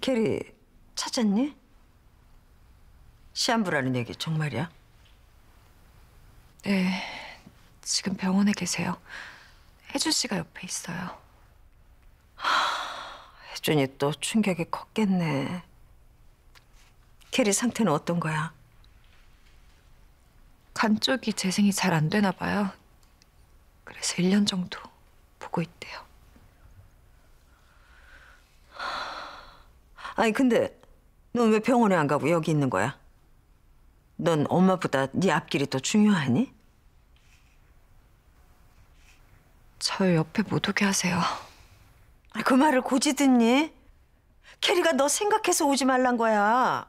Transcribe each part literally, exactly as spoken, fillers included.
캐리 찾았니? 시한부라는 얘기 정말이야? 네, 지금 병원에 계세요. 혜준 씨가 옆에 있어요. 혜준이 또 충격이 컸겠네. 캐리 상태는 어떤 거야? 간 쪽이 재생이 잘 안 되나 봐요. 그래서 일 년 정도 보고 있대요. 아니 근데 넌 왜 병원에 안 가고 여기 있는 거야? 넌 엄마보다 네 앞길이 더 중요하니? 저 옆에 못 오게 하세요. 아, 그 말을 고지 듣니? 캐리가 너 생각해서 오지 말란 거야.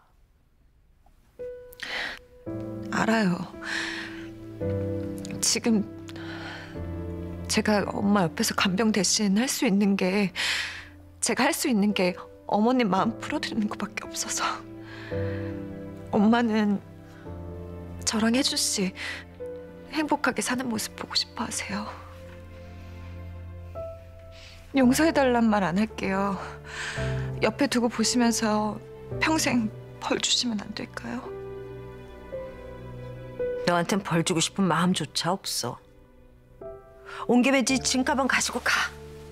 알아요. 지금 제가 엄마 옆에서 간병 대신 할 수 있는 게 제가 할 수 있는 게 어머님 마음 풀어드리는 것밖에 없어서. 엄마는 저랑 혜준 씨 행복하게 사는 모습 보고 싶어 하세요. 용서해달란 말 안 할게요. 옆에 두고 보시면서 평생 벌 주시면 안 될까요? 너한텐 벌 주고 싶은 마음조차 없어. 온 김에 네 짐가방 가지고 가.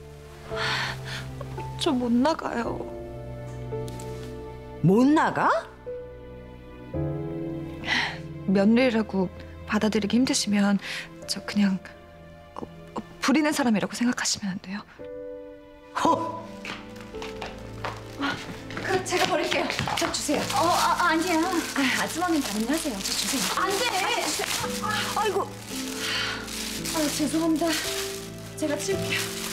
저 못 나가요. 못 나가? 며느리라고 받아들이기 힘드시면 저 그냥 어, 어, 부리는 사람이라고 생각하시면 안 돼요. 허! 그럼 제가 버릴게요. 저 주세요. 어, 아, 아니야. 아, 아주머니는 다른 일 하세요. 저 주세요. 안 돼! 아이고. 아, 죄송합니다. 제가 치울게요.